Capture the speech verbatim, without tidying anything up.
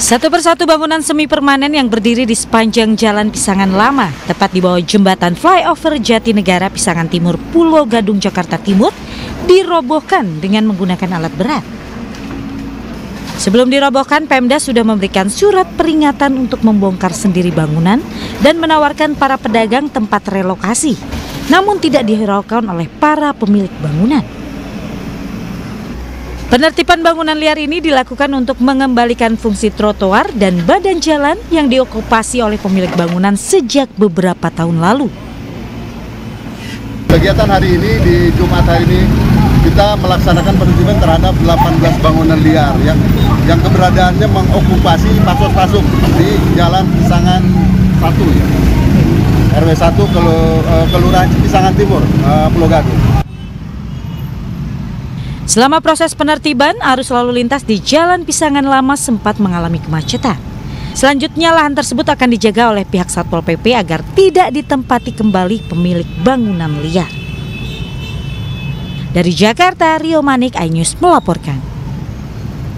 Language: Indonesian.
Satu persatu bangunan semi permanen yang berdiri di sepanjang Jalan Pisangan Lama, tepat di bawah jembatan flyover Jatinegara Pisangan Timur, Pulau Gadung, Jakarta Timur, dirobohkan dengan menggunakan alat berat. Sebelum dirobohkan, Pemda sudah memberikan surat peringatan untuk membongkar sendiri bangunan dan menawarkan para pedagang tempat relokasi, namun tidak dihiraukan oleh para pemilik bangunan. Penertiban bangunan liar ini dilakukan untuk mengembalikan fungsi trotoar dan badan jalan yang diokupasi oleh pemilik bangunan sejak beberapa tahun lalu. Kegiatan hari ini di Jumat hari ini kita melaksanakan penertiban terhadap delapan belas bangunan liar yang yang keberadaannya mengokupasi pasos-pasok di Jalan Pisangan satu ya. R W satu Kelurahan Pisangan Timur, Pulau Gadung. Selama proses penertiban, arus lalu lintas di Jalan Pisangan Lama sempat mengalami kemacetan. Selanjutnya, lahan tersebut akan dijaga oleh pihak Satpol P P agar tidak ditempati kembali pemilik bangunan liar. Dari Jakarta, Rio Manik, iNews melaporkan.